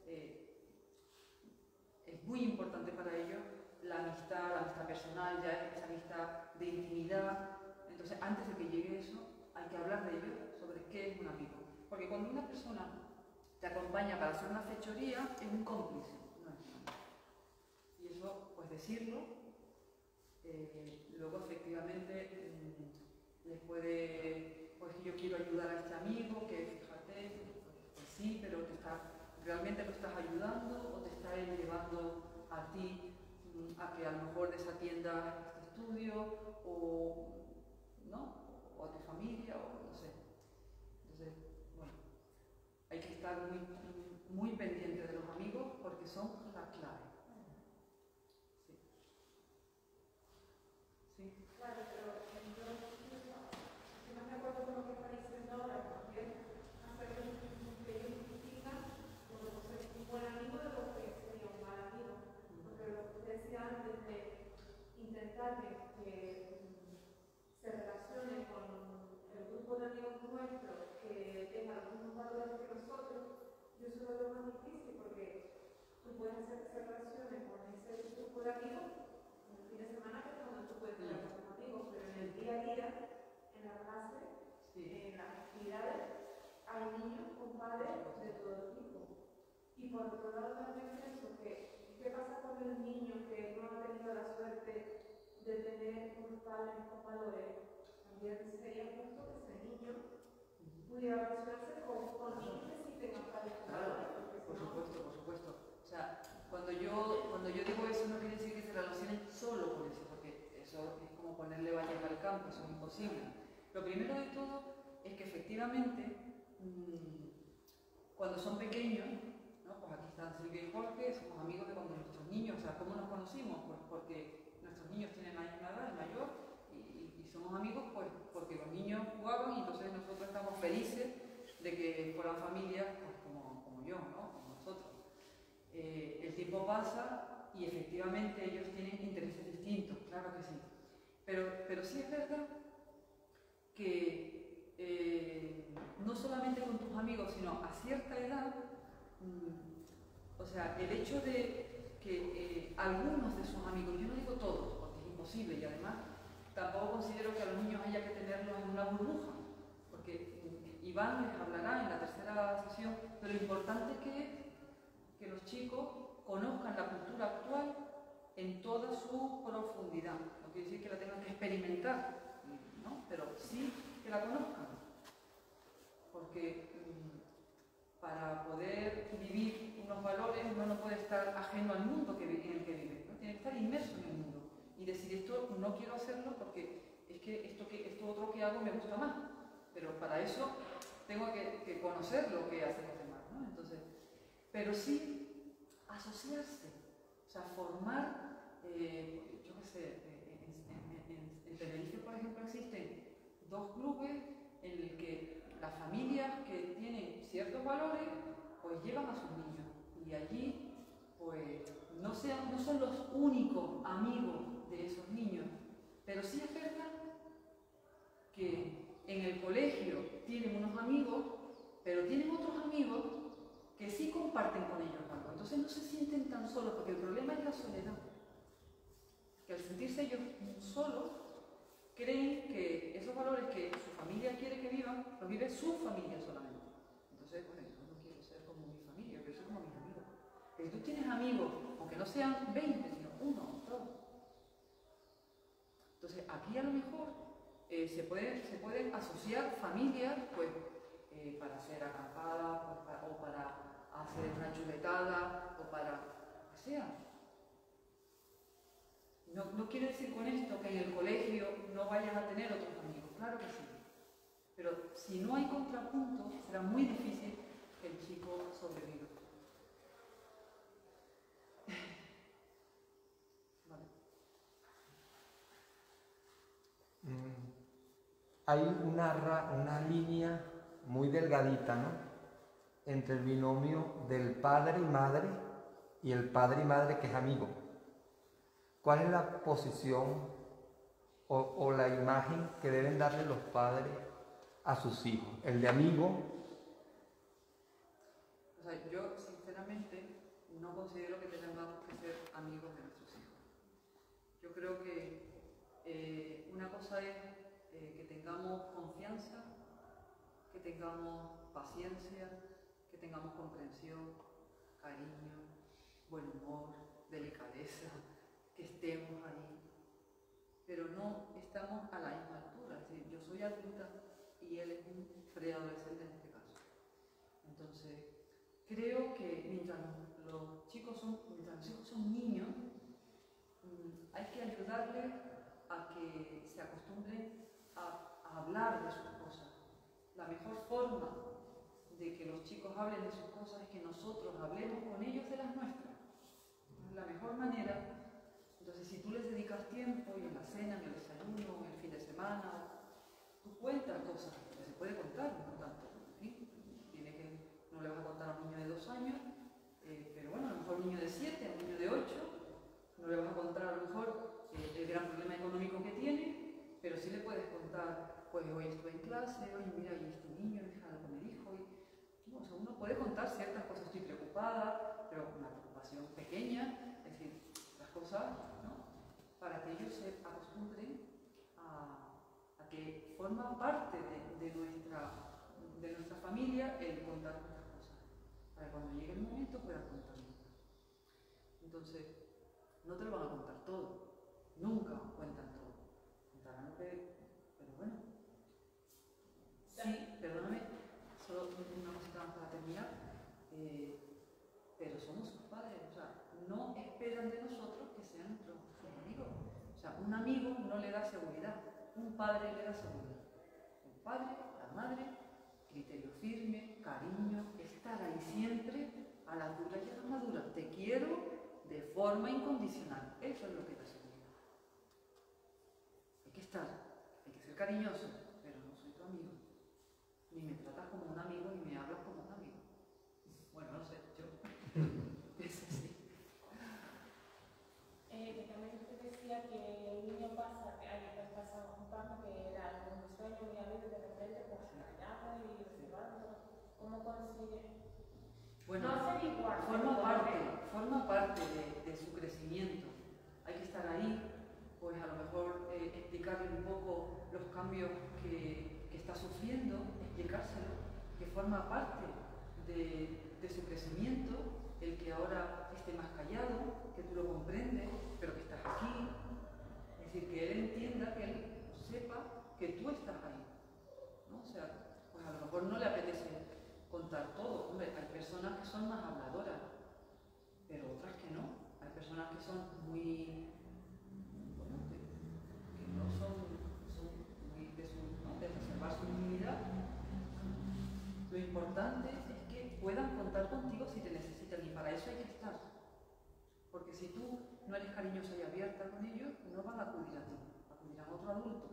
es muy importante para ellos la amistad personal, ya esa amistad de intimidad. Entonces antes de que llegue eso hay que hablar de ello, sobre qué es un amigo. Porque cuando una persona te acompaña para hacer una fechoría es un cómplice, no es un amigo. Y eso, pues decirlo, luego efectivamente les puede, pues yo quiero ayudar a este amigo, que fíjate, pues sí, pero realmente lo estás ayudando o te está llevando a ti a que a lo mejor desatiendas este estudio o a tu familia o no sé. Entonces, bueno, hay que estar muy pendiente de los amigos porque son la clave. Sí. Claro, pero yo no me acuerdo con lo que está diciendo ahora, porque hacer que ellos distingan lo que es un buen amigo de lo que sería un mal amigo. Porque lo que usted decía antes de intentar que se relacione con el grupo de amigos nuestros que tenga los mismos valores que nosotros, yo eso lo veo más difícil porque tú puedes hacer que se relacione con ese grupo de amigos en el fin de semana, que es cuando tú puedes estar con tus amigos, pero en el día a día, en la clase, en las actividades, hay niños con padres de todo tipo. Y por otro lado también pienso que, ¿qué pasa con el niño que no ha tenido la suerte de tener unos padres con valores? También sería justo que ese niño pudiera relacionarse con niños que sí tengan padres con valores. Por supuesto, por supuesto. O sea, cuando yo digo eso no quiere decir que se relacionen solo con eso, porque eso es como ponerle vallas al campo, eso es imposible. Lo primero de todo es que efectivamente, cuando son pequeños, ¿no? Pues aquí están Silvia y Jorge, somos amigos de cuando nuestros niños, o sea, ¿cómo nos conocimos? Pues porque nuestros niños tienen la misma edad, el mayor, y somos amigos pues porque los niños jugaban y entonces nosotros estamos felices de que fueran familias pues, como yo, ¿no? Como nosotros. El tiempo pasa y efectivamente ellos tienen intereses distintos, claro que sí. Pero sí es verdad que no solamente con tus amigos, sino a cierta edad, o sea, el hecho de que algunos de sus amigos, yo no digo todos, porque es imposible, y además tampoco considero que a los niños haya que tenerlos en una burbuja, porque Iván les hablará en la tercera sesión, pero lo importante es que los chicos conozcan la cultura actual en toda su profundidad. No quiere decir que la tengan que experimentar, ¿no? Pero sí que la conozcan. Porque para poder vivir unos valores uno no puede estar ajeno al mundo en el que vive, ¿no? Tiene que estar inmerso en el mundo y decir esto no quiero hacerlo porque es que esto otro que hago me gusta más. Pero para eso tengo que conocer lo que hacen los demás, ¿no? Entonces, pero sí asociarse, o sea, formar, yo qué sé, en Tenerife, por ejemplo, existen 2 clubes en el que las familias que tienen ciertos valores, pues llevan a sus niños. Y allí, pues, no son los únicos amigos de esos niños, pero sí es verdad que en el colegio tienen unos amigos, pero tienen otros amigos que sí comparten con ellos algo. Entonces no se sienten tan solos, porque el problema es la soledad. Que al sentirse ellos solos, creen que esos valores que su familia quiere que vivan, los vive su familia solamente. Entonces, bueno, yo no quiero ser como mi familia, yo quiero ser como mis amigos. Pero tú tienes amigos, aunque no sean 20, sino 1, 2. Entonces, aquí a lo mejor se pueden asociar familias, pues, para hacer acampada, pues, o para hacer una chuletada, o para lo que sea. No quiero decir con esto que en el colegio no vayan a tener otros amigos, claro que sí. Pero si no hay contrapunto, será muy difícil que el chico sobreviva. Vale. Hay una línea muy delgadita, ¿no? Entre el binomio del padre y madre y el padre y madre que es amigo. ¿Cuál es la posición o la imagen que deben darle los padres a sus hijos? ¿El de amigo? O sea, yo sinceramente no considero que tengamos que ser amigos de nuestros hijos. Yo creo que una cosa es que tengamos confianza, que tengamos paciencia, que tengamos comprensión, cariño, buen humor, delicadeza, que estemos ahí, pero no estamos a la misma altura. Es decir, yo soy adulta y él es un preadolescente en este caso. Entonces, creo que mientras los hijos son niños, hay que ayudarles a que se acostumbren a hablar de sus cosas. La mejor forma de que los chicos hablen de sus cosas es que nosotros hablemos con ellos de las nuestras. Es la mejor manera. Entonces, si tú les dedicas tiempo, y en la cena, en el desayuno, en el fin de semana, tú cuentas cosas que se puede contar, no tanto, ¿sí? No le vas a contar a un niño de 2 años, pero bueno, a lo mejor a un niño de 7, a un niño de 8, no le vas a contar a lo mejor el gran problema económico que tiene, pero sí le puedes contar, pues hoy estuve en clase, oye mira, y este niño, algo me dijo, y no, o sea, uno puede contar ciertas cosas, estoy preocupada, pero una preocupación pequeña, es decir, las cosas, ¿no? Para que ellos se acostumbren a que forma parte de nuestra familia el contar nuestras cosas, para que cuando llegue el momento puedan contarlo. Entonces, no te lo van a contar todo, nunca cuentan todo, contarán lo que, pero bueno. Sí, perdóname, solo una cosita más para terminar, pero somos sus padres, o sea, no esperan de nosotros que sean nuestros amigos. O sea, un amigo no le da seguridad, un padre le da seguridad. El padre, la madre, criterio firme, cariño, estar ahí siempre, a la dura y a la madura. Te quiero de forma incondicional. Eso es lo que da seguridad. Hay que estar, hay que ser cariñoso, pero no soy tu amigo. Ni me tratas como un amigo, ni me hablas como un amigo. Bueno, no sé, yo. Es así. Bueno, no ser igual. forma parte de su crecimiento. Hay que estar ahí, pues a lo mejor explicarle un poco los cambios que está sufriendo, explicárselo, que forma parte de su crecimiento, el que ahora esté más callado, que tú lo comprendes, pero que estás aquí. Es decir, que él entienda, que él sepa que tú estás ahí, ¿no? O sea, pues a lo mejor no le apetece contar todo. Hombre, hay personas que son más habladoras, pero otras que no. Hay personas que son muy, bueno, que no son muy de reservar su intimidad. Lo importante es que puedan contar contigo si te necesitan, y para eso hay que estar. Porque si tú no eres cariñosa y abierta con ellos, no van a acudir a ti, acudirán a otro adulto.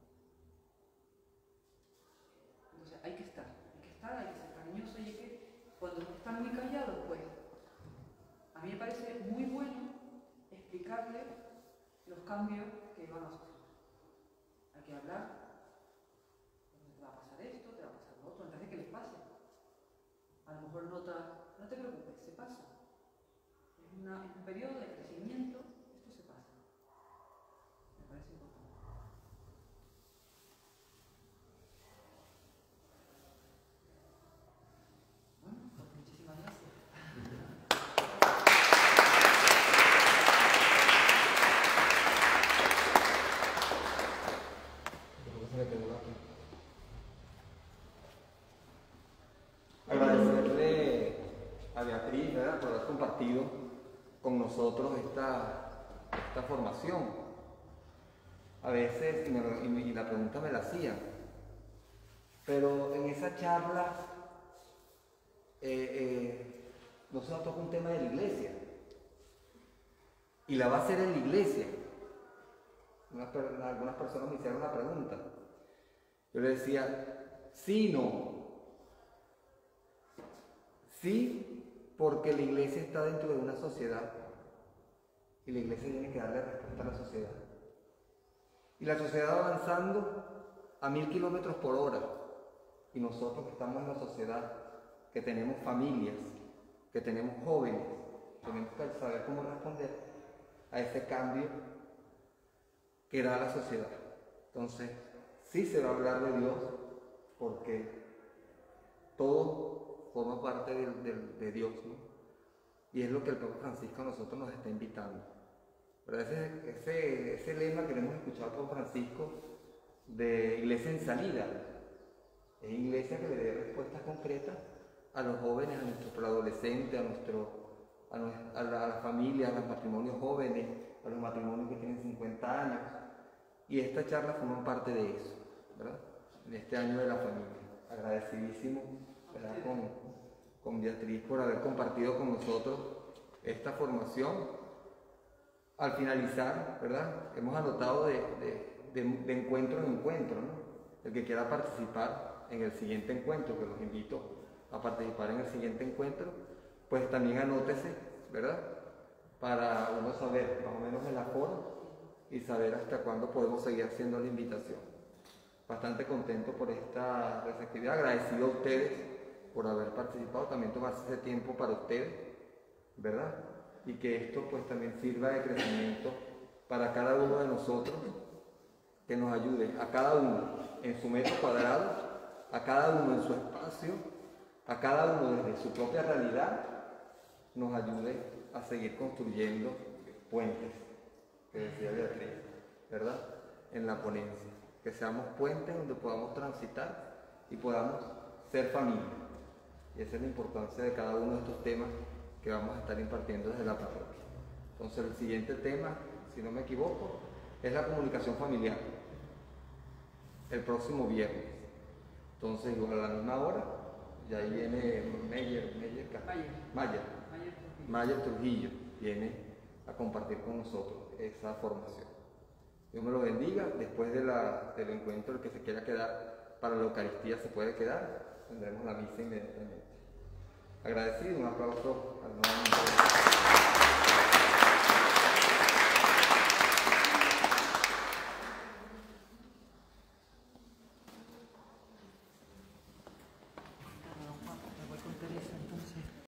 Entonces hay que estar, hay que ser cariñoso, y es que cuando están muy callados, pues a mí me parece muy bueno explicarles los cambios que van a sufrir. Hay que hablar. Te va a pasar esto, te va a pasar lo otro, antes de que les pase. A lo mejor no te preocupes, se pasa. Es un periodo de crecimiento, esto se pasa. Me parece importante. Bueno, pues muchísimas gracias. Agradecerle a Beatriz, ¿verdad?, por haber compartido con nosotros esta formación. A veces, y la pregunta me la hacían, pero en esa charla no se nos toca un tema de la iglesia, y la va a hacer en la iglesia. Algunas personas me hicieron una pregunta. Yo le decía, sí, no. Sí, porque la iglesia está dentro de una sociedad y la iglesia tiene que darle respuesta a la sociedad. Y la sociedad va avanzando a 1000 kilómetros por hora. Y nosotros que estamos en la sociedad, que tenemos familias, que tenemos jóvenes, tenemos que saber cómo responder a ese cambio que da la sociedad. Entonces, sí se va a hablar de Dios, porque todo forma parte de Dios, ¿no? Y es lo que el Papa Francisco a nosotros nos está invitando. Pero ese lema que hemos escuchado al Papa Francisco de iglesia en salida, es iglesia que le dé respuestas concretas a los jóvenes, a nuestros adolescentes, a la familia, a los matrimonios jóvenes, a los matrimonios que tienen 50 años. Y esta charla forma parte de eso, ¿verdad? En este año de la familia. Agradecidísimo, ¿verdad?, con Beatriz por haber compartido con nosotros esta formación. Al finalizar, ¿verdad?, hemos anotado de encuentro en encuentro, ¿no? El que quiera participar en el siguiente encuentro, que los invito a participar en el siguiente encuentro, pues también anótese, ¿verdad?, para uno saber más o menos el aforo y saber hasta cuándo podemos seguir haciendo la invitación. Bastante contento por esta receptividad, agradecido a ustedes por haber participado, también tomarse ese tiempo para ustedes, ¿verdad? Y que esto pues también sirva de crecimiento para cada uno de nosotros, que nos ayude a cada uno en su metro cuadrado, a cada uno en su espacio, a cada uno desde su propia realidad, nos ayude a seguir construyendo puentes, que decía Beatriz, ¿verdad?, en la ponencia. Que seamos puentes donde podamos transitar y podamos ser familia. Y esa es la importancia de cada uno de estos temas que vamos a estar impartiendo desde la parroquia. Entonces el siguiente tema, si no me equivoco, es la comunicación familiar. El próximo viernes. Entonces igual a la misma hora, y ahí viene Mayer Trujillo, viene a compartir con nosotros esa formación. Dios me lo bendiga. Después del encuentro, el que se quiera quedar para la Eucaristía se puede quedar. Tendremos la misa inmediatamente. Agradecido, un aplauso al nuevo.